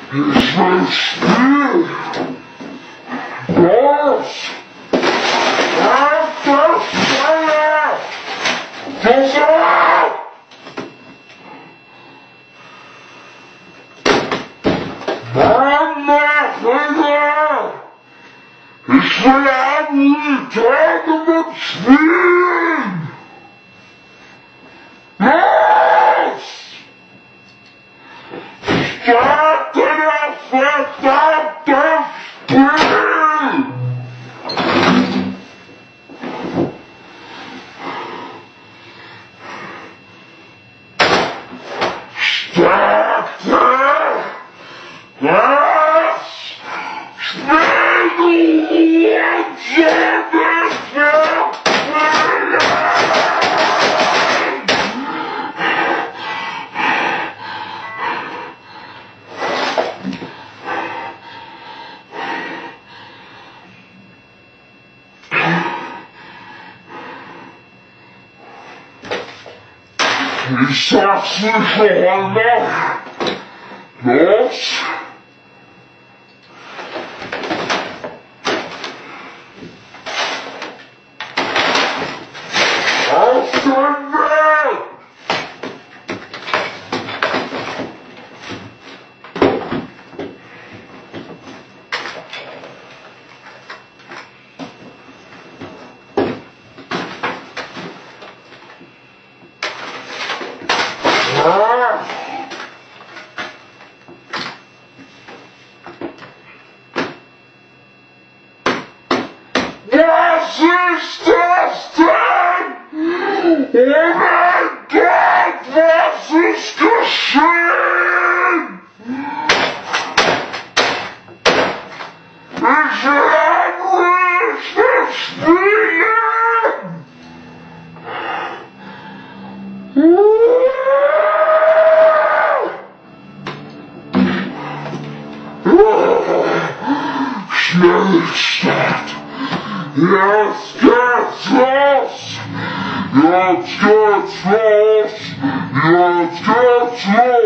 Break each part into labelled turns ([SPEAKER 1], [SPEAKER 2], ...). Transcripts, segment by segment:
[SPEAKER 1] ist mein Spiel. Das ist das Feuer. Das ab. Mama, Kinder. Ich will abends die Tage mit spielen. Los! Starte das verdammte Spiel! Starte das Spiel, du Ich sag's nicht noch einmal. Los! Auf den Weg! Was ist das denn? Oh mein Gott, was ist geschehen? Ich will spielen! Schnellstart! Jetzt geht's los! Jetzt geht's los! Jetzt geht's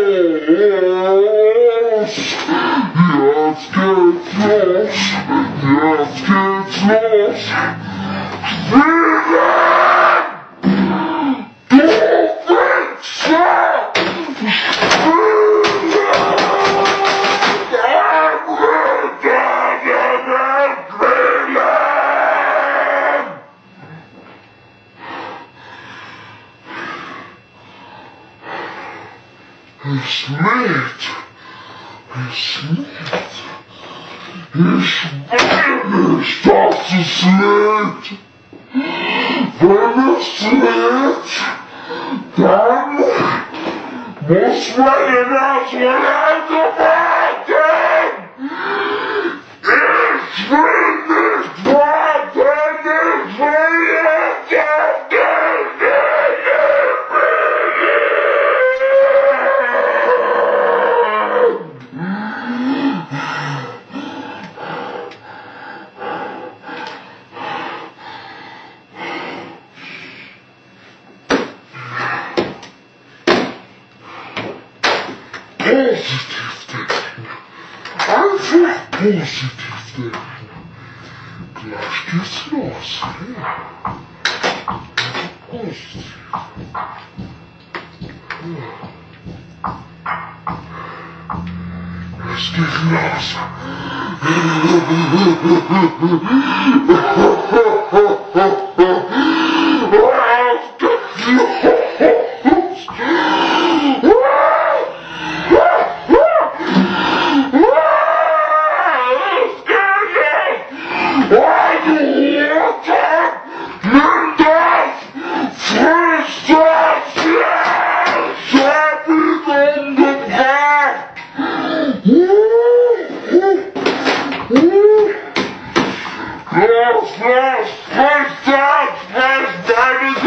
[SPEAKER 1] los! Jetzt geht's los! Jetzt geht's los! Spielen! Du Wichser! Es lädt. Es lädt. Ich will nicht, dass es lädt. Wenn es lädt, dann muss man erstmal lange warten. Ich will nicht warten. Ich will jetzt auf den positiv denken. Einfach positiv denken. Gleich geht's los. Ja. Positiv. Ja. Es geht los. Yes, yes, yes, yes, yes, that is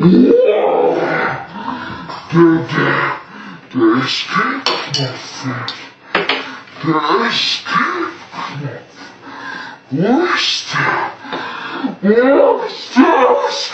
[SPEAKER 1] Der Escape-Knopf fehlt. Der Escape-Knopf. Wo ist der? Wo ist der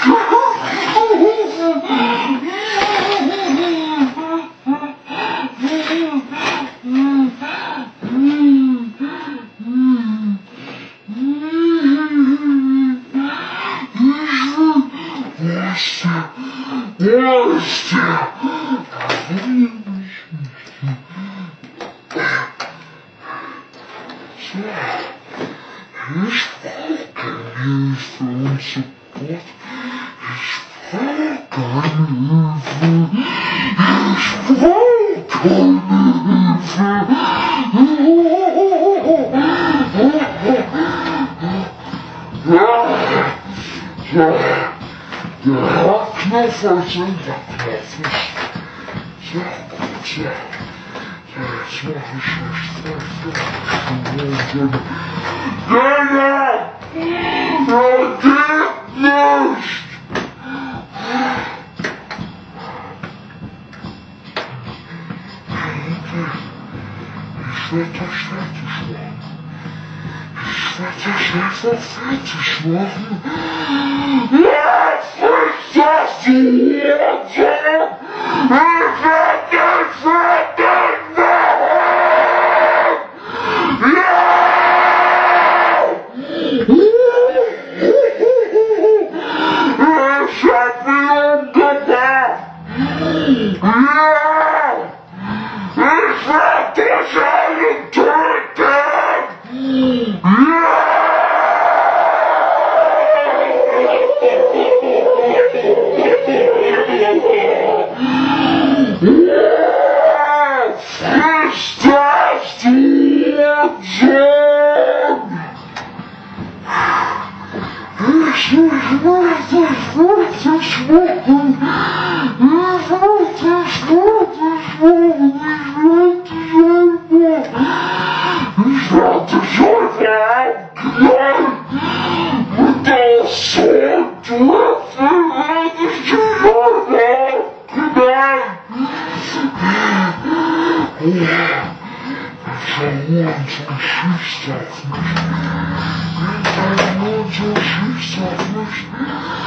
[SPEAKER 1] Knopf als Unterknopf. So, gut, so. Jetzt mach ich nicht weiter. Geht nicht! Ich werde das fertig machen. Ich werde das einfach fertig machen. Jetzt ist das hier! Ich werde das fertig machen! Ich hab mich umgebracht! Ich werde das alle töten! Ist das die Option? Ich will das fertig machen. Ich will das fertig machen. Ich werde dich einfach abknallen. Mit der Soundwaffe werde ich dich einfach abknallen. Verloren zum Schießtag nicht. Verloren zum Schießtag nicht.